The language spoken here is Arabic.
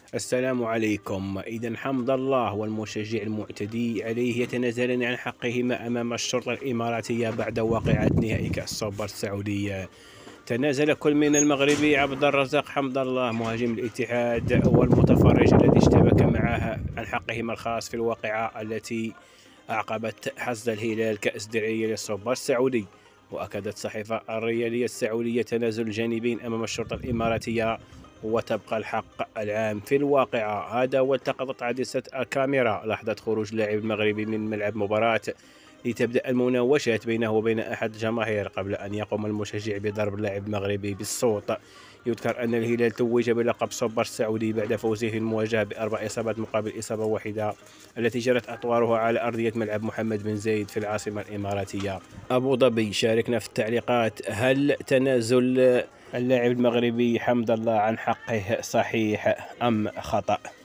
السلام عليكم. إذا حمد الله والمشجع المعتدي عليه يتنازلان عن حقهما أمام الشرطة الإماراتية بعد واقعة نهائي كأس السوبر السعودية. تنازل كل من المغربي عبد الرزاق حمد الله مهاجم الاتحاد والمتفرج الذي اشتبك معه عن حقهما الخاص في الواقعة التي أعقبت حصد الهلال كأس درعية للسوبر السعودي. وأكدت الصحيفة الرياضية السعودية تنازل الجانبين أمام الشرطة الإماراتية وتبقى الحق العام في الواقعة. هذا والتقطت عدسة الكاميرا لحظة خروج اللاعب المغربي من ملعب مباراة لتبدأ المناوشات بينه وبين أحد الجماهير قبل أن يقوم المشجع بضرب اللاعب المغربي بالصوت. يذكر أن الهلال توج بلقب سوبر السعودي بعد فوزه في المواجهة ب4 إصابات مقابل إصابة واحدة التي جرت أطوارها على أرضية ملعب محمد بن زايد في العاصمة الإماراتية أبو ظبي. شاركنا في التعليقات، هل تنازل اللاعب المغربي حمد الله عن حقه صحيح أم خطأ؟